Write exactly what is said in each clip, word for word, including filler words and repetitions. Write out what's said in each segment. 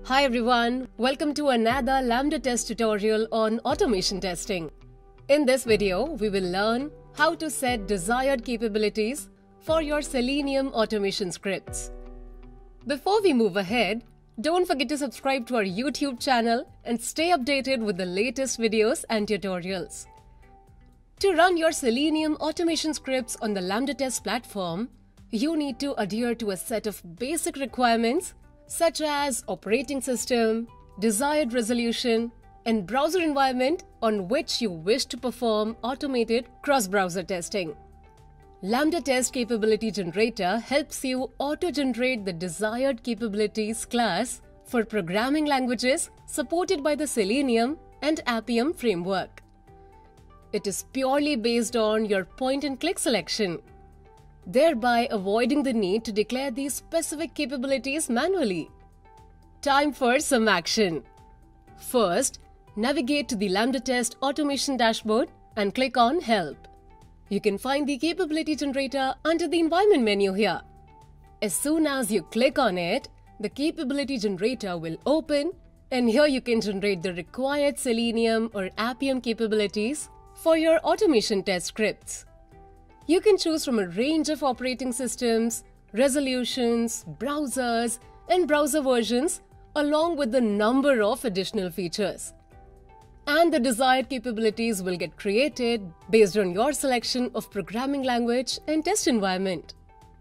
Hi everyone, welcome to another LambdaTest tutorial on automation testing. In this video, we will learn how to set desired capabilities for your Selenium automation scripts. Before we move ahead, don't forget to subscribe to our YouTube channel and stay updated with the latest videos and tutorials. To run your Selenium automation scripts on the LambdaTest platform, you need to adhere to a set of basic requirements such as operating system, desired resolution, and browser environment on which you wish to perform automated cross-browser testing. LambdaTest Capability Generator helps you auto-generate the desired capabilities class for programming languages supported by the Selenium and Appium framework. It is purely based on your point-and-click selection, thereby avoiding the need to declare these specific capabilities manually. Time for some action. First, navigate to the LambdaTest Automation dashboard and click on Help. You can find the Capability Generator under the Environment menu here. As soon as you click on it, the Capability Generator will open, and here you can generate the required Selenium or Appium capabilities for your automation test scripts. You can choose from a range of operating systems, resolutions, browsers, and browser versions, along with a number of additional features. And the desired capabilities will get created based on your selection of programming language and test environment.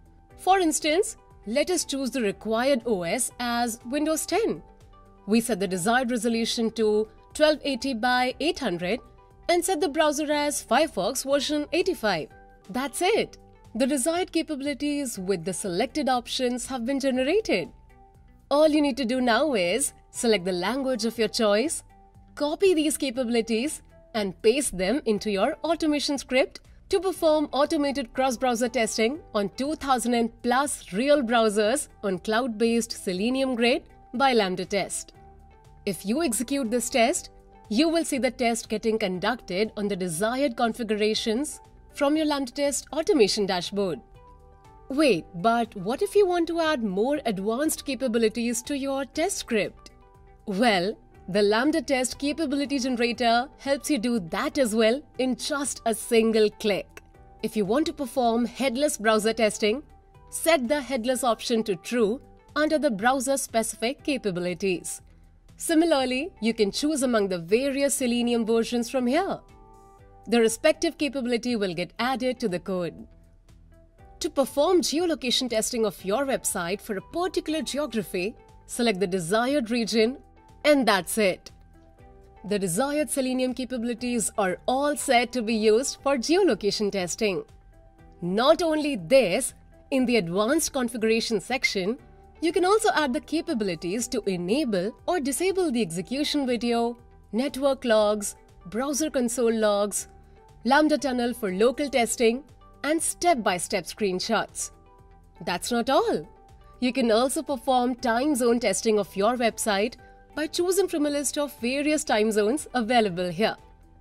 For instance, let us choose the required O S as Windows ten. We set the desired resolution to twelve eighty by eight hundred and set the browser as Firefox version eighty-five. That's it. The desired capabilities with the selected options have been generated. All you need to do now is select the language of your choice, copy these capabilities, and paste them into your automation script to perform automated cross-browser testing on two thousand plus real browsers on cloud-based Selenium grade by LambdaTest. If you execute this test, you will see the test getting conducted on the desired configurations from your LambdaTest automation dashboard. Wait, but what if you want to add more advanced capabilities to your test script? Well, the LambdaTest Capability Generator helps you do that as well in just a single click. If you want to perform headless browser testing, set the headless option to true under the browser-specific capabilities. Similarly, you can choose among the various Selenium versions from here. The respective capability will get added to the code. To perform geolocation testing of your website for a particular geography, select the desired region, and that's it. The desired Selenium capabilities are all set to be used for geolocation testing. Not only this, in the advanced configuration section, you can also add the capabilities to enable or disable the execution video, network logs, browser console logs, Lambda tunnel for local testing, and step-by-step screenshots. That's not all. You can also perform time zone testing of your website by choosing from a list of various time zones available here.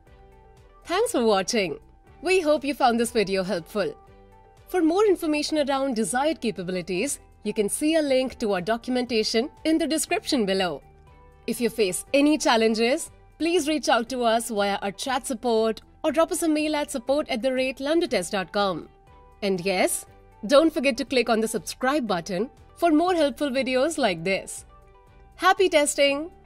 Thanks for watching. We hope you found this video helpful. For more information around desired capabilities, you can see a link to our documentation in the description below. If you face any challenges, please reach out to us via our chat support or drop us a mail at support at the rate lambdatest dot com. And yes, don't forget to click on the subscribe button for more helpful videos like this. Happy testing!